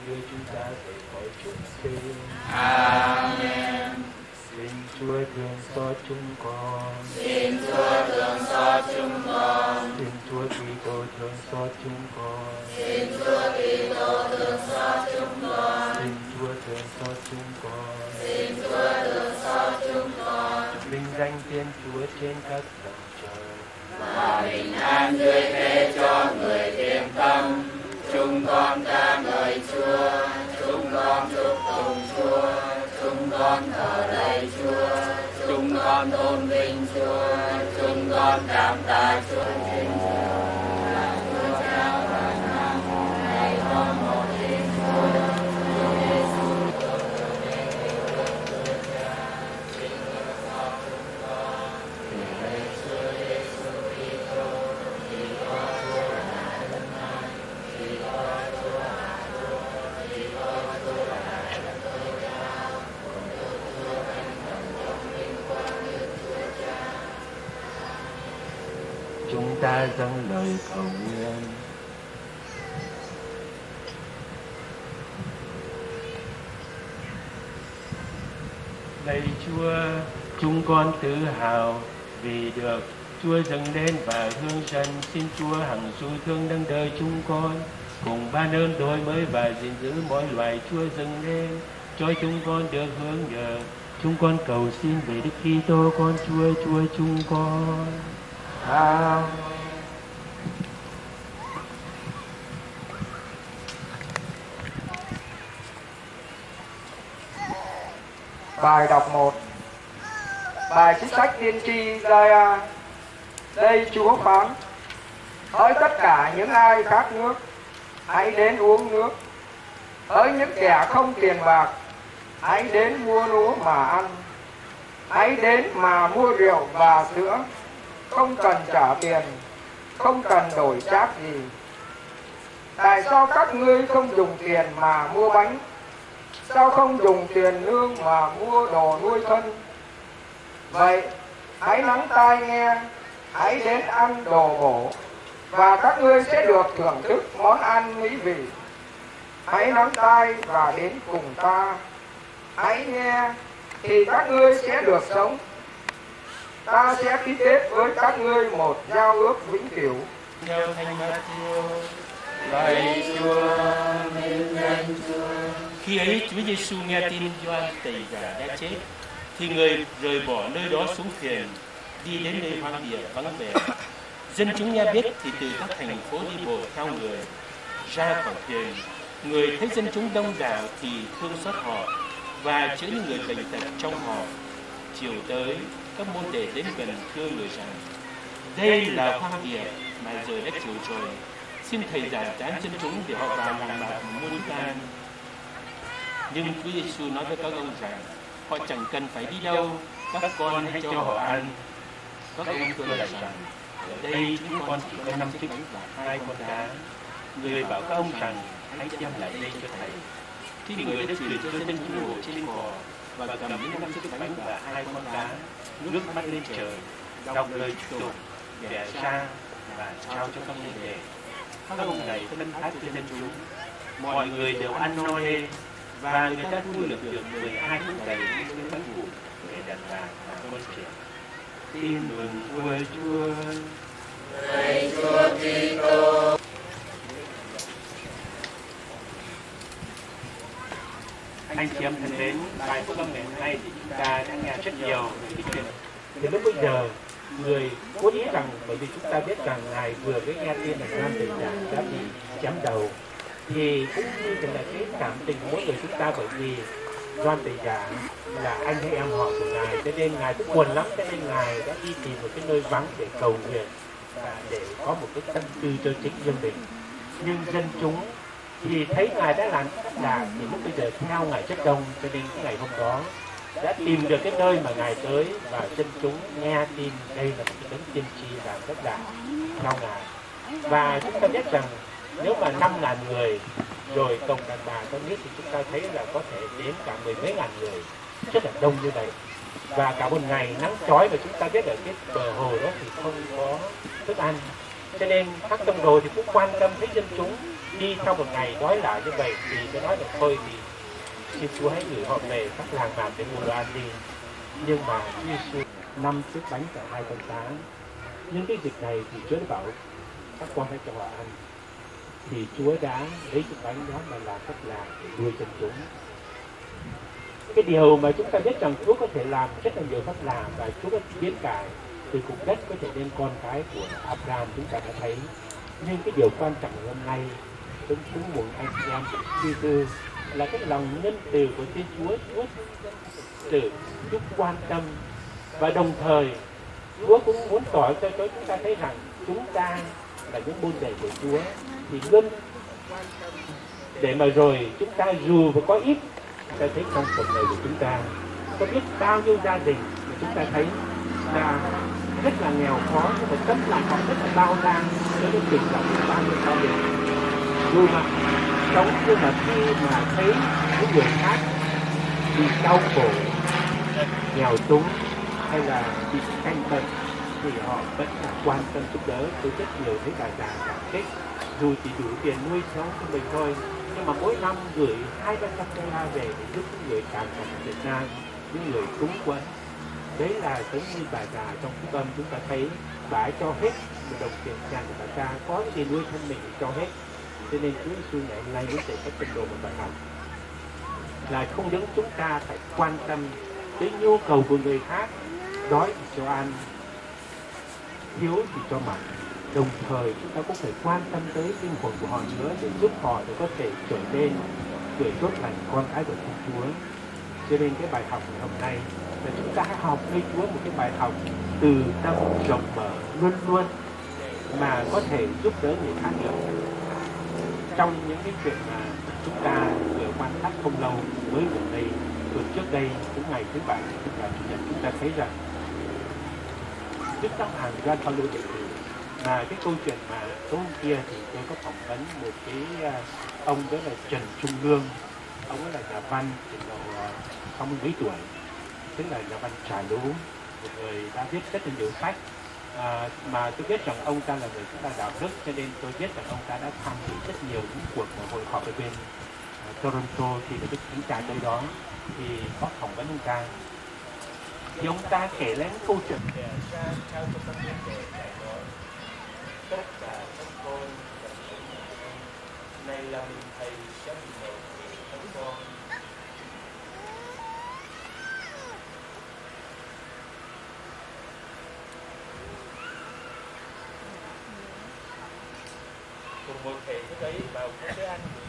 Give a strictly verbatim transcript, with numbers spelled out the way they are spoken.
đưa chúng ta rời khỏi chúng sinh. Amen. Xin Chúa thương xót chúng con. Xin Chúa thương xót chúng con. Xin Chúa Kitô thương xót chúng con. Xin Chúa Kitô thương xót chúng con. Xin Chúa thương xót chúng con. Xin Chúa thương xót chúng con. Vinh danh Thiên Chúa trên các tầng trời. Và bình an tươi thế cho người thiện tâm. Chúng con ca ngợi Chúa, chúng con chúc tụng Chúa, chúng con thờ lạy Chúa, chúng con tôn vinh Chúa, chúng con cảm tạ Chúa. Là Chúa Cha và Con, này con một Thiên Chúa, Chúa Giêsu thương thương đến yêu thương Chúa Cha, xin thương xót chúng con. Lạy Chúa Giêsu Kitô, vì có Chúa là Đức Thánh, vì có Chúa là Chúa, vì có Chúa là Đức Chúa Cha, cùng được Chúa Thánh Thần trong vinh quang Đức Chúa Cha. Chúng ta dâng lời cầu nguyện. Lạy Chúa, chúng con tự hào vì được Chúa dâng lên và hương trần. Xin Chúa hằng du thương nâng đời chúng con, cùng ban ơn đổi mới và gìn giữ mọi loài Chúa dâng lên, cho chúng con được hướng nhờ. Chúng con cầu xin về Đức Kitô con Chúa, Chúa chúng con. Amen. Bài đọc một. Bài trích sách tiên tri Isaiah. Đây Chúa phán: hỡi tất cả những ai khát nước, hãy đến uống nước. Hỡi những kẻ không tiền bạc, hãy đến mua lúa mà ăn. Hãy đến mà mua rượu và sữa, không cần trả tiền, không cần đổi chác gì. Tại sao các ngươi không dùng tiền mà mua bánh? Sao không dùng tiền lương mà mua đồ nuôi thân? Vậy hãy lắng tai nghe, hãy đến ăn đồ bổ, và các ngươi sẽ được thưởng thức món ăn mỹ vị. Hãy lắng tai và đến cùng ta, hãy nghe thì các ngươi sẽ được sống. Ta sẽ ký kết với các ngươi một giao ước vĩnh cửu. Theo Thánh Matthew. Lạy Chúa, vinh danh Chúa. Khi ấy Chúa Giêsu nghe tin Gioan Tẩy Giả đã chết, thì người rời bỏ nơi đó xuống thuyền, đi đến nơi hoang địa vắng vẻ. Dân chúng nghe biết thì từ các thành phố đi bộ theo người ra khỏi thuyền. Người thấy dân chúng đông đảo thì thương xót họ và chữa những người bệnh tật trong họ. Chiều tới, các môn đệ đến gần thưa người rằng: đây là hoang địa mà giờ đã chiều rồi, xin thầy giải tán dân chúng để họ vào làng bạc muôn can. Nhưng Chúa Giêsu nói với các ông rằng họ chẳng cần phải đi đâu, các con hãy cho họ ăn. Các ông thưa lại rằng: ở đây chúng con chỉ có năm chiếc bánh và hai con cá. Người bảo các ông rằng: hãy đem lại đây cho thầy. Khi người đã truyền cho dân chúng ngồi trên cỏ và cầm những năm chiếc bánh và hai con cá, nước mắt lên trời, đọc lời chúc tụng, bẻ ra và trao cho các môn đệ. Các ông này phân phát cho dân chúng. Mọi người đều ăn no nê, và người ta thu được được mười hai chiếc đầy những bánh vụn để đàn bà và con trẻ. Tin mừng Chúa Chúa. Lạy Chúa Kitô. Anh chị em thân mến, bài phúc âm ngày hôm nay thì chúng ta đã nghe rất nhiều về cái chuyện. Từ lúc bây giờ, người cố ý rằng, bởi vì chúng ta biết rằng Ngài vừa mới nghe tin là Gioan Tẩy Giả đã bị chém đầu, thì cũng như là cái cảm tình của mỗi người chúng ta, bởi vì Gioan Tẩy Giả là anh hay em họ của Ngài, cho nên Ngài cũng buồn lắm, cho nên Ngài đã đi tìm một cái nơi vắng để cầu nguyện và để có một cái tâm tư cho chính riêng mình. Nhưng dân chúng thì thấy Ngài đã làm tất cả, thì lúc bây giờ theo Ngài rất đông, cho nên cái ngày hôm đó đã tìm được cái nơi mà Ngài tới, và dân chúng nghe tin đây là một cái đấng tiên tri làm tất cả theo Ngài. Và chúng ta biết rằng nếu mà năm ngàn người rồi cộng đàn bà con nít thì chúng ta thấy là có thể đến cả mười mấy ngàn người, rất là đông như vậy. Và cả một ngày nắng chói, mà chúng ta biết ở cái bờ hồ đó thì không có thức ăn, cho nên các tông đồ thì cũng quan tâm thấy dân chúng đi sau một ngày đói lại như vậy thì tôi nói là thôi thì xin Chúa hãy gửi họ về các làng mạc để mua đồ ăn đi. Nhưng mà Chúa Giêsu năm chiếc bánh và hai con cá. Nhưng cái dịp này thì Chúa đã bảo các con hãy cho họ ăn. Thì Chúa đã lấy chiếc bánh đó mà làm cách làm để nuôi dân chúng. Cái điều mà chúng ta biết rằng Chúa có thể làm rất là nhiều cách làm và Chúa có biến cải từ cục đất có thể nên con cái của Abraham, chúng ta đã thấy. Nhưng cái điều quan trọng hôm nay chúng chúng muốn anh chị em suy tư là cái lòng nhân từ của Thiên Chúa. Chúa từ Chúa quan tâm và đồng thời Chúa cũng muốn tỏ cho chúng ta thấy rằng chúng ta là những môn đệ của Chúa thì luôn để mà rồi chúng ta dù và có ít, ta thấy trong cuộc đời của chúng ta có biết bao nhiêu gia đình mà chúng ta thấy là rất là nghèo khó nhưng mà tâm lòng họ rất là bao la cho đến tình cảm của bao nhiêu gia đình. Dù mà sống nhưng mà khi mà thấy những người khác bị đau khổ, nghèo túng hay là bị canh bệnh thì họ vẫn là quan tâm giúp đỡ. Tôi rất nhiều thấy bà già cảm kích dù chỉ đủ tiền nuôi sống cho mình thôi, nhưng mà mỗi năm gửi hai ba trăm đô la về để giúp những người tàn tật ở Việt Nam, những người túng quẫn. Đấy là giống như bà già trong phúc âm chúng ta thấy bà ấy cho hết một đồng tiền dành của bà ta, có cái gì nuôi thân mình thì cho hết. Cho nên Chúa Giêsu ngày hôm nay muốn dạy các tín đồ một bài học là không những chúng ta phải quan tâm đến nhu cầu của người khác, đói thì cho ăn, thiếu thì cho mặc, đồng thời chúng ta cũng phải quan tâm tới linh hồn của họ nữa để giúp họ để có thể trở nên người tốt lành, con cái của Thiên Chúa. Cho nên cái bài học ngày hôm nay là chúng ta hãy học với Chúa một cái bài học từ tâm rộng mở luôn luôn mà có thể giúp đỡ người khác được. Trong những cái chuyện mà chúng ta vừa quan sát không lâu mới gần đây, tuần trước đây, những ngày thứ bảy, tức là chủ nhật, chúng ta thấy rằng Đức Giáo Hoàng Gioan Phaolô đệ tử mà cái câu chuyện mà tối hôm kia thì tôi có phỏng vấn một cái ông đó là Trần Trung Lương. Ông ấy là nhà văn trình độ sáu mươi mấy tuổi, tức là nhà văn trà lú, một người đã viết rất là nhiều sách. À, mà tôi biết rằng ông ta là người rất là đạo đức, cho nên tôi biết rằng ông ta đã tham dự rất nhiều những cuộc hội họp ở bên uh, Toronto thì được chính trà tới đó thì có phỏng vấn ông ta. Thì ông ta kể lên câu chuyện để ra trao cho các vấn đề giải nói tất cả các con này là mình thầy sẽ bị mở các con. Cùng một thầy lúc đấy vào các cái ăn